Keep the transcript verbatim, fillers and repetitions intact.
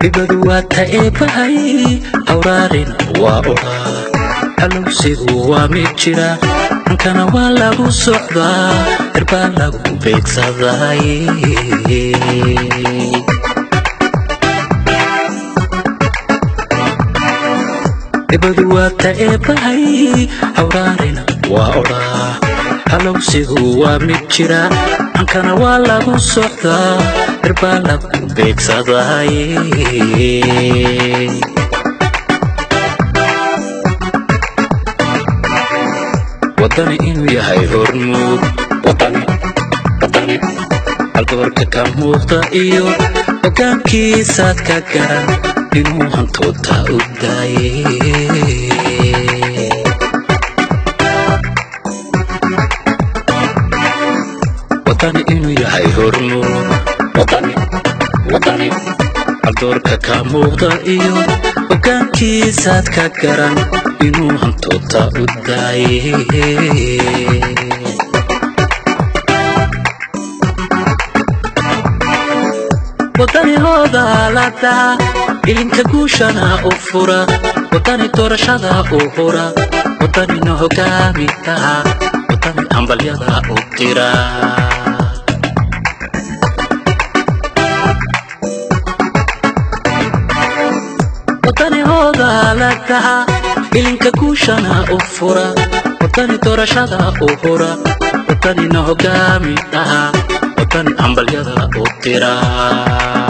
ibadwaata eebahay awraarin waa oraa halowsigu waa mid jira ankana waa lagu socdaa irbaa lagu beegsaday ibadwaata eebahay awraarin waa oraa halowsigu waa mid jira ankana waa lagu socdaa irbaa lagu beegsaday wadani inuu yahay hormuud wadani wadani haldoorka ka muuqda iyo hoggaankiisaad ka garan inuu hantooda u daayay wadani inuu yahay hormuud wadani wadani haldoorka ka muuqda iyo hoggaankiisaad ka garan inuu hantooda u daayay wadani hoodaalada ilinka guushana u fura wadani doorashada u hura wadanina hogaamintaha wadani hambalyada u dira wadani hoodaalada ilinka guushana u fura wadani doorashada u hura wadanina hogaamintaha wadani hambalyada u dira